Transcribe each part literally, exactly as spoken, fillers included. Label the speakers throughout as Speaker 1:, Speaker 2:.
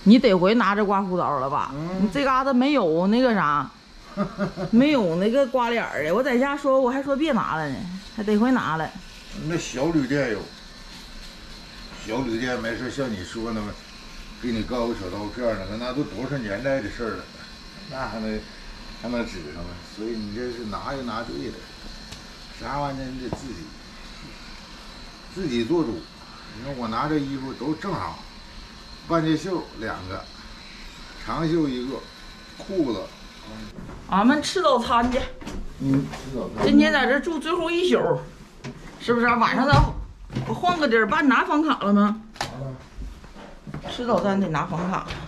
Speaker 1: 你得回拿着刮胡刀了吧？嗯、你这嘎达没有那个啥，没有那个刮脸的。我在家说，我还说别拿了呢，还得回拿了。
Speaker 2: 那小旅店有，小旅店没事，像你说那么，给你搞个小刀片那个，那都多少年代的事了，那还能还能指上吗？所以你这是拿就拿对了，啥玩意儿你得自己自己做主。你看我拿这衣服都正好。半截袖两个，长袖一个，裤子。
Speaker 1: 俺们吃早餐去。
Speaker 2: 嗯，吃早餐。
Speaker 1: 今天在这住最后一宿，是不是、啊？晚上咱换个地儿。爸，你拿房卡了吗？吃早餐得拿房卡。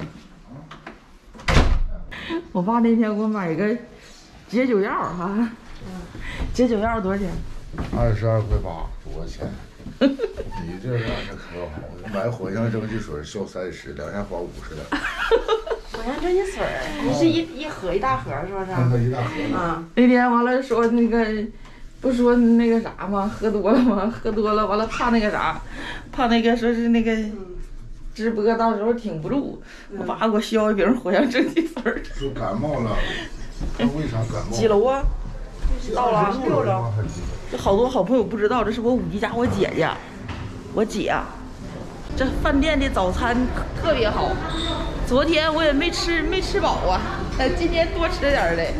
Speaker 1: 我爸那天给我买一个解酒药哈，解酒药多少钱？
Speaker 2: 二十二块八，多少钱？你这玩意儿可好了，买藿香正气水消三十，两下花五十两。
Speaker 3: 藿香正气水，你是一一盒一大盒是不是？
Speaker 2: 一大盒。
Speaker 3: 啊。
Speaker 1: 那天完了说那个，不说那个啥吗？喝多了吗？喝多了完了怕那个啥，怕那个说是那个直播到时候挺不住，我爸给我削一瓶藿香正气水。
Speaker 2: 说感冒了，他为啥感冒？
Speaker 1: 几楼啊？到了
Speaker 3: 六楼。
Speaker 1: 这好多好朋友不知道，这是我五级家我姐姐，我姐。这饭店的早餐特别好，昨天我也没吃没吃饱啊，今天多吃点嘞。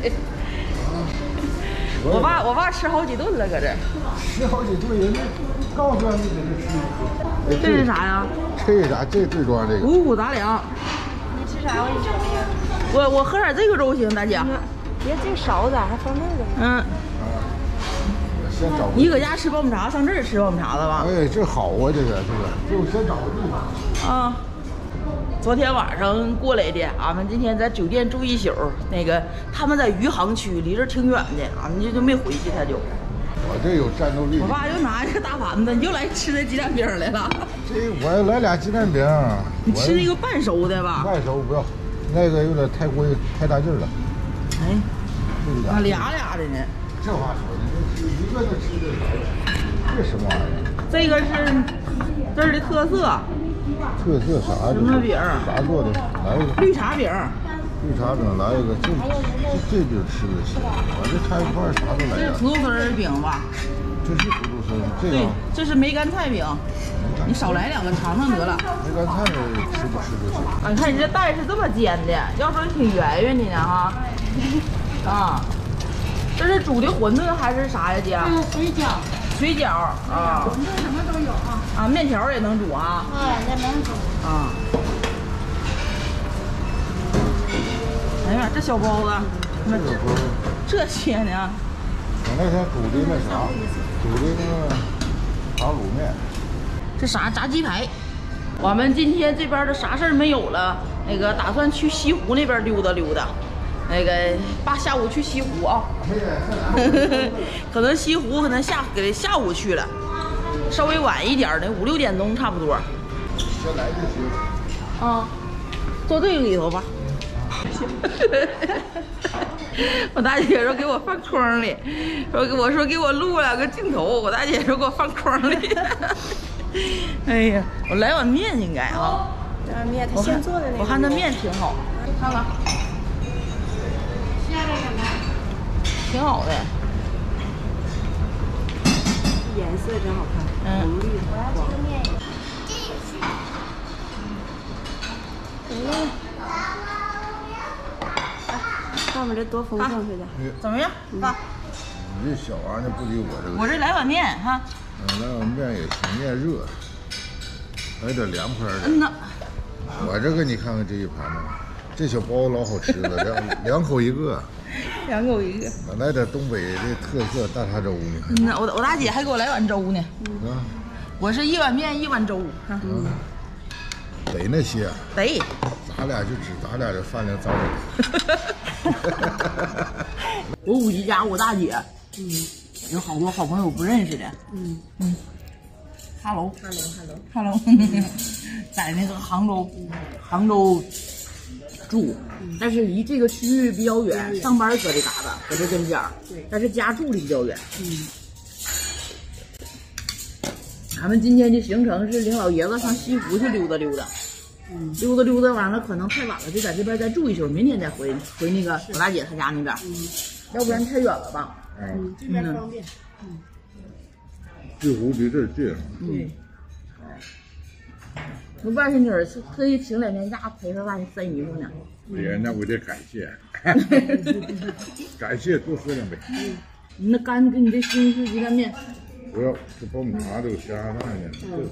Speaker 1: 我爸我爸吃好几顿了，搁这。
Speaker 2: 吃好几顿，人家告诉你在这吃一顿。
Speaker 1: 这是啥呀？
Speaker 2: 这是啥？这最重要这个。
Speaker 1: 五谷杂粮。
Speaker 3: 你吃啥？我给你盛那个。
Speaker 1: 我我喝点这个粥行，大姐。
Speaker 3: 别这勺子还放那个。
Speaker 1: 嗯。你搁家吃爆米碴，上这儿吃爆米碴子吧？
Speaker 2: 哎，这好啊，这个这个，就先找个地方。
Speaker 1: 啊，昨天晚上过来的，俺们今天在酒店住一宿。那个他们在余杭区，离这挺远的，俺们就就没回去，他就。
Speaker 2: 我这有战斗力。
Speaker 1: 我爸又拿一个大盘子，你又来吃那鸡蛋饼来了。
Speaker 2: 这我要来俩鸡蛋饼。
Speaker 1: 你吃那个半熟的吧？
Speaker 2: 半熟不要，那个有点太过太大劲儿了。
Speaker 1: 哎，啊俩俩的呢。
Speaker 2: 这话说的，这吃一个就吃这啥？这什么玩意儿？
Speaker 1: 这个是这儿的特色。
Speaker 2: 特色啥？
Speaker 1: 什么饼？
Speaker 2: 啥做的？来一个。
Speaker 1: 绿茶饼。
Speaker 2: 绿茶饼来一个，这这这饼吃的行，我这开一块啥都来点。
Speaker 1: 这是土豆丝儿饼吧？
Speaker 2: 这是土豆丝儿，这个。
Speaker 1: 对，这是梅干菜饼，你少来两个尝尝得了。
Speaker 2: 梅干菜吃不吃都行。
Speaker 1: 啊，你看你这蛋是这么煎的，要说挺圆圆的呢哈。啊。这是煮的馄饨还是啥呀，姐？
Speaker 3: 嗯，水饺。
Speaker 1: 水饺啊。
Speaker 3: 馄饨什么都有啊。
Speaker 1: 啊，面条也能煮啊。
Speaker 3: 哎，也能煮。
Speaker 1: 啊。哎呀，这小包子，那这些呢？
Speaker 2: 我那天煮的那啥，煮的那个糖卤面。
Speaker 1: 这啥炸鸡排？我们今天这边的啥事儿没有了，那个打算去西湖那边溜达溜达。那个爸下午去西湖啊，可能西湖可能下给下午去了，稍微晚一点的五六点钟差不多。
Speaker 2: 先来就行。
Speaker 1: 啊，坐这个里头吧。我大姐说给我放筐里，说给我说给我录两个镜头，我大姐说给我放筐里。哎呀，我来碗面应该啊。
Speaker 3: 这碗面他现做的那个。
Speaker 1: 我看那面挺好，看看。挺好的，
Speaker 3: 颜色真好看，
Speaker 1: 嗯，
Speaker 3: 红绿黄。嗯，上面这多丰盛似的。
Speaker 1: 怎么样，爸？
Speaker 2: 你这小玩意儿不比我这个。
Speaker 1: 我这来碗面哈。
Speaker 2: 嗯，来碗面也行，面热，来点凉快的。
Speaker 1: 嗯呐。
Speaker 2: 我这个你看看这一盘子，这小包子老好吃了，两两口一个。
Speaker 1: 两口一个。
Speaker 2: 来点东北的特色大碴粥呢。
Speaker 1: 嗯呐，我我大姐还给我来碗粥呢。
Speaker 2: 嗯。
Speaker 1: 我是一碗面一碗粥。
Speaker 2: 嗯。得那些。
Speaker 1: 得。
Speaker 2: 咱俩就指咱俩这饭量糟了。
Speaker 1: 我五级家我大姐，嗯，有好多好朋友不认识的。嗯嗯。哈喽。哈喽哈喽。哈喽。在那个杭州，杭州。住，但是离这个区域比较远，嗯、上班搁这嘎达，搁这跟前儿，但是家住的比较远。嗯，咱们今天的行程是领老爷子上西湖去溜达溜达。 嗯，溜达溜达完了，可能太晚了，就在这边再住一宿，明天再回回那个我大姐她家那边。嗯，要不然太远了吧？
Speaker 3: 嗯，这边方便。嗯，
Speaker 2: 翠湖比这近。
Speaker 3: 对。
Speaker 1: 我外甥女儿是特意请两天假陪她外甥晒衣服呢。
Speaker 2: 哎呀，那我得感谢，感谢多喝两杯。
Speaker 1: 你那干跟你这西红柿鸡蛋面，
Speaker 2: 不要这爆米花都下蛋呢。
Speaker 1: 嗯。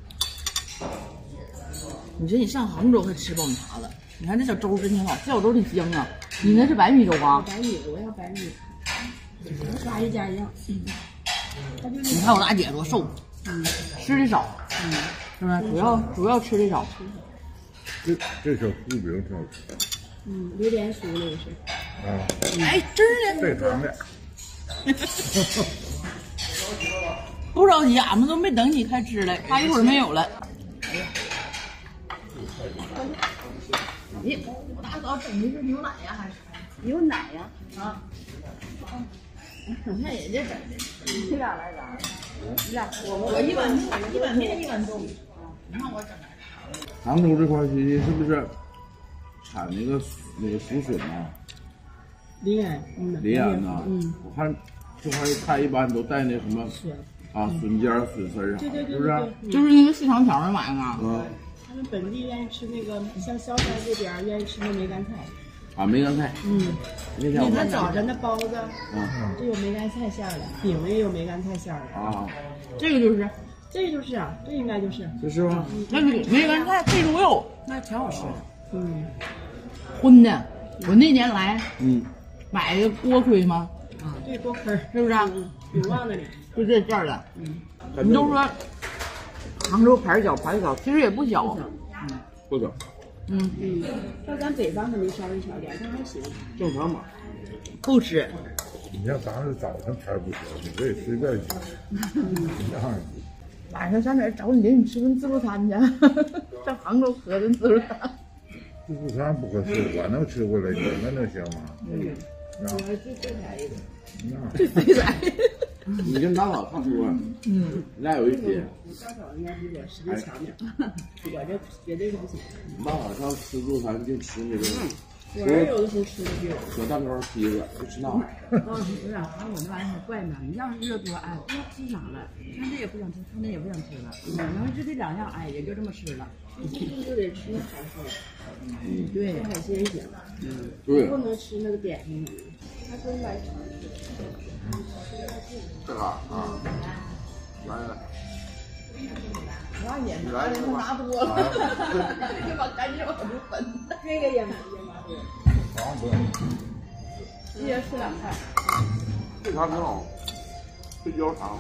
Speaker 1: 你说你上杭州还吃爆米花了？你看这小粥真挺好，这小粥挺香啊。你那是白米粥啊？
Speaker 3: 白米，我要白米。家一家一样。
Speaker 1: 你看我大姐多瘦，嗯，吃的少，嗯，是不是？主要主要吃的少。
Speaker 2: 这这小酥饼挺好吃。
Speaker 3: 嗯，榴莲酥那个是。
Speaker 2: 啊。
Speaker 1: 哎，真
Speaker 2: 带糖的。
Speaker 1: 不着急，俺们都没等你开吃了，怕一会儿没有了。哎呀，哎，我大早整的是牛奶呀，还是
Speaker 3: 牛奶呀？
Speaker 1: 啊。你看人家整的，你俩来咋？你俩我我一碗一碗面一碗粥。你看我整的。
Speaker 4: 杭州这块区是不是产那个那个竹笋啊？
Speaker 3: 临安，嗯，
Speaker 4: 临安呐，
Speaker 3: 嗯，
Speaker 4: 我看这块他一般都带那什么啊笋尖、笋丝啊，
Speaker 3: 对对对，
Speaker 4: 是不是？
Speaker 1: 就是那个细长条那玩意儿啊。
Speaker 4: 嗯。
Speaker 3: 他们本地愿意吃那个，像萧山这边愿意吃那梅干菜。
Speaker 4: 啊，梅干菜。
Speaker 3: 嗯。
Speaker 4: 那天我
Speaker 3: 看早晨的包子，
Speaker 4: 嗯，
Speaker 3: 这有梅干菜馅的，饼也有梅干菜馅的。
Speaker 4: 啊，
Speaker 1: 这个就是，
Speaker 3: 这个就是啊，这应该就是。
Speaker 4: 这是吗？
Speaker 1: 那个梅干菜配猪肉，
Speaker 3: 那挺好吃的。嗯。
Speaker 1: 荤的，我那年来，
Speaker 4: 嗯，
Speaker 1: 买的锅盔吗？
Speaker 3: 啊，对，锅盔
Speaker 1: 是不是？
Speaker 3: 永旺那里。
Speaker 1: 就这馅儿的。嗯。你都说杭州牌小牌小，其实也不小。
Speaker 3: 嗯。
Speaker 4: 不小。
Speaker 1: 嗯
Speaker 3: 嗯，到咱北方肯定稍微小点，但还行。
Speaker 4: 正常吧。
Speaker 1: 不吃。
Speaker 2: 你像咱这早晨牌不行，你可以随便吃。嗯。
Speaker 1: 晚上上哪找你领你吃顿自助餐去？上杭州喝顿自助餐。
Speaker 2: 自助餐不合适，我能吃过来，你们能行吗？
Speaker 3: 嗯。我最最便宜的。
Speaker 2: 那
Speaker 1: 最最便宜。
Speaker 4: 你跟大嫂差不多，嗯，你俩有一拼。
Speaker 3: 大嫂应该比我实力强点，我这绝对是不行。
Speaker 4: 大嫂上吃自助餐就吃那个，
Speaker 3: 我儿有的时候吃的比我。
Speaker 4: 小蛋糕、披萨就吃那玩意
Speaker 3: 儿。啊，有点看我那玩意儿还怪呢，你要是热多，哎，不知道吃啥了，看这也不想吃，看那也不想吃了。嗯，然后就这两样，哎，也就这么吃了。你就得吃海鲜，嗯，对，吃海鲜行。
Speaker 4: 嗯，对。
Speaker 3: 不能吃那个点心，他真来尝试。
Speaker 4: 这个啊，来来，
Speaker 1: 拿也拿的拿多了，就把干净往出分。
Speaker 3: 这个也也拿多。
Speaker 2: 糖不用。
Speaker 3: 一人吃两块。
Speaker 4: 这糖挺好，黑椒糖。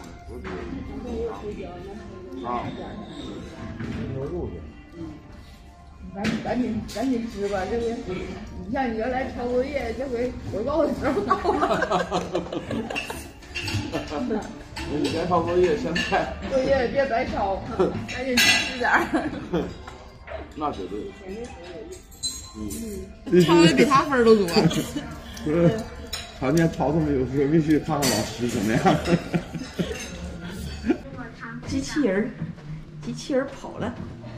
Speaker 4: 啊。
Speaker 2: 牛肉的。
Speaker 1: 赶紧赶紧赶紧吃吧，这回你像你原来抄作业，这回回报的时候到了。
Speaker 4: 你该抄作业，现在
Speaker 1: 作业别白抄，赶紧吃点儿。
Speaker 4: 那绝对。
Speaker 1: 嗯，抄的比他分都多。
Speaker 4: 不是，常见抄他们有时候必须看看老师怎么样。
Speaker 1: 机器人，机器人跑了。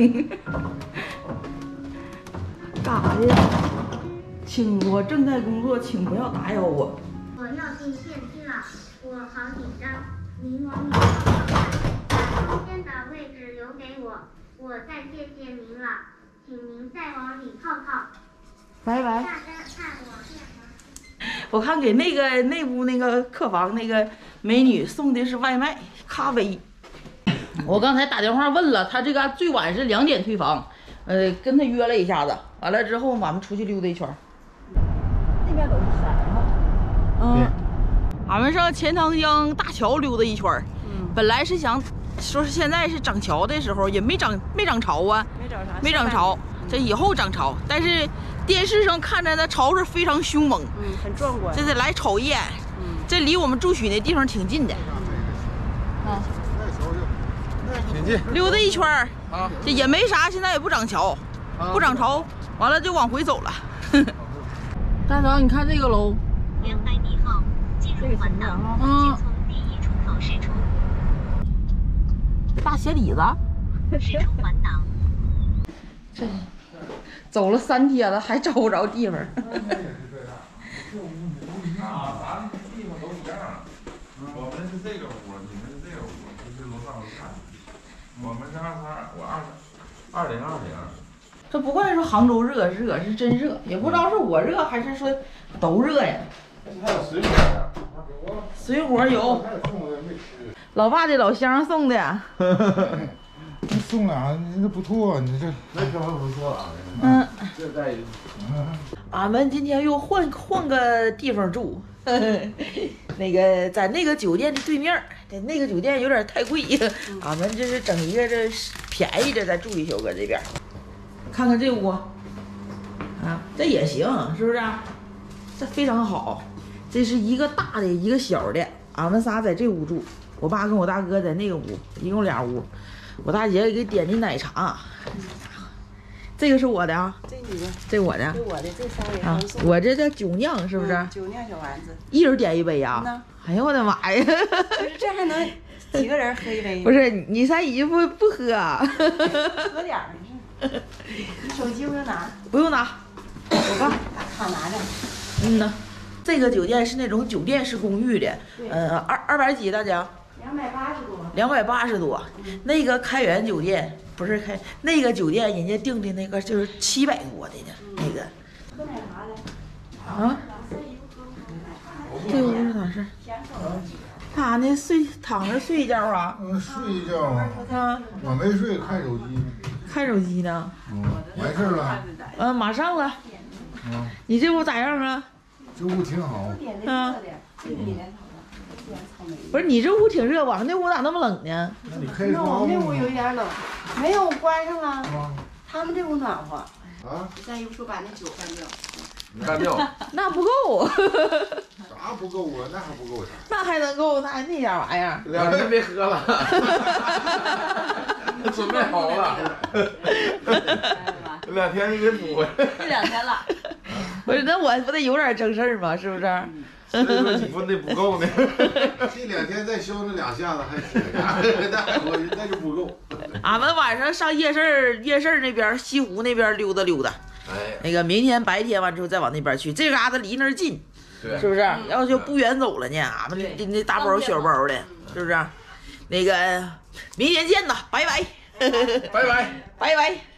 Speaker 1: 干啥呀？请我正在工作，请不要打扰我。
Speaker 5: 我要进县区了，我好紧张。您往里把中间的位置留给我，我再谢谢您了，请您再往里靠靠。
Speaker 1: 拜拜。
Speaker 5: 下单看我电话。
Speaker 1: 我看给那个那屋那个客房那个美女送的是外卖咖啡。我刚才打电话问了，他这个最晚是两点退房，呃，跟他约了一下子，完了之后俺们出去溜达一圈。那边都是山哈。嗯，俺们上钱塘江大桥溜达一圈。嗯，本来是想说是现在是涨潮的时候，也没涨没涨潮啊，
Speaker 3: 没涨啥，
Speaker 1: 没涨潮，这以后涨潮，但是电视上看着那潮是非常凶猛，
Speaker 3: 嗯，很壮观。
Speaker 1: 这是来瞅一眼，嗯，这离我们住宿那地方挺近的。啊。
Speaker 2: 挺近，
Speaker 1: 溜达一圈儿啊，这也没啥，现在也不涨潮，不涨潮，完了就往回走了。大嫂，你看这个楼，
Speaker 5: 两百米后进入环岛，请从第一出口驶出。
Speaker 1: 大鞋底子，
Speaker 5: 驶出环岛。
Speaker 1: 这走了三天了，还找不着地方。
Speaker 6: 啊，咱们地方都一样。我们是这个屋，你们是这个屋，就是楼上楼下。我们是二三，我二二零二零。
Speaker 1: 这不怪说杭州热，热是真热，也不知道是我热还是说都热呀。
Speaker 2: 还有水果呀？
Speaker 1: 水果有，老爸的老乡送的。
Speaker 2: 你送俩，你这不错，你这
Speaker 6: 那可不不错啊。
Speaker 1: 嗯，
Speaker 6: 这带。
Speaker 1: 俺们今天又换换个地方住，呵呵那个在那个酒店的对面，那个酒店有点太贵，俺们就是整一个这便宜的再住一宿，搁这边。看看这屋，啊，这也行，是不是？这非常好。这是一个大的，一个小的，俺们仨在这屋住，我爸跟我大哥在那个屋，一共俩屋。我大姐给点的奶茶，这个是我的啊，
Speaker 3: 这你的，
Speaker 1: 这我的，
Speaker 3: 这我的，这仨人
Speaker 1: 啊，我这叫酒酿是不是？
Speaker 3: 酒酿小丸子，
Speaker 1: 一人点一杯呀？哎呦我的妈呀！
Speaker 3: 不是这还能几个人喝一杯？
Speaker 1: 不是你仨姨夫不喝啊？
Speaker 3: 喝点儿是。你手机不用拿？
Speaker 1: 不用拿，我爸
Speaker 3: 好拿着。
Speaker 1: 嗯呐，这个酒店是那种酒店式公寓的，呃，二二百几大姐？
Speaker 3: 两百八十多。
Speaker 1: 两百八十多，那个开元酒店不是开那个酒店，人家订的那个就是七百多的呢，那个。
Speaker 3: 喝奶茶的。
Speaker 1: 啊？这屋是咋事？干啥呢？睡躺着睡一觉啊？
Speaker 2: 嗯，睡一觉啊。
Speaker 1: 啊。
Speaker 2: 我没睡，看手机。
Speaker 1: 看手机呢？
Speaker 2: 嗯，完事了。
Speaker 1: 嗯，马上了。
Speaker 2: 嗯。
Speaker 1: 你这屋咋样啊？
Speaker 2: 这屋挺好。
Speaker 1: 嗯。不是你这屋挺热，我们那屋咋那么冷呢？
Speaker 2: 那你开
Speaker 3: 那我们那屋有一点冷，没有，我关上了。
Speaker 2: 啊。
Speaker 3: 他们这屋暖和。
Speaker 2: 啊。
Speaker 3: 再一说把那酒干掉。
Speaker 6: 干掉。
Speaker 1: 那不够。
Speaker 2: 啥不够啊？那还不够啥？
Speaker 1: 那还能够？那还那点玩意儿？
Speaker 6: 两天没喝了。准备好了。两天就得补回。
Speaker 3: 这两天了。
Speaker 1: 不是，那我不得有点正事儿吗？是不是？
Speaker 6: 所以说几分得不够呢。
Speaker 2: 这两天再消那两下子还行，那我那就不够。
Speaker 1: 俺们晚上上夜市，夜市那边西湖那边溜达溜达。
Speaker 6: 哎。
Speaker 1: 那个明天白天完之后再往那边去，这嘎达离那儿近，是不是？要就不远走了呢，俺们拎那大包小包的，是不是？那个明天见呐，拜拜。
Speaker 6: 拜拜。
Speaker 1: 拜拜。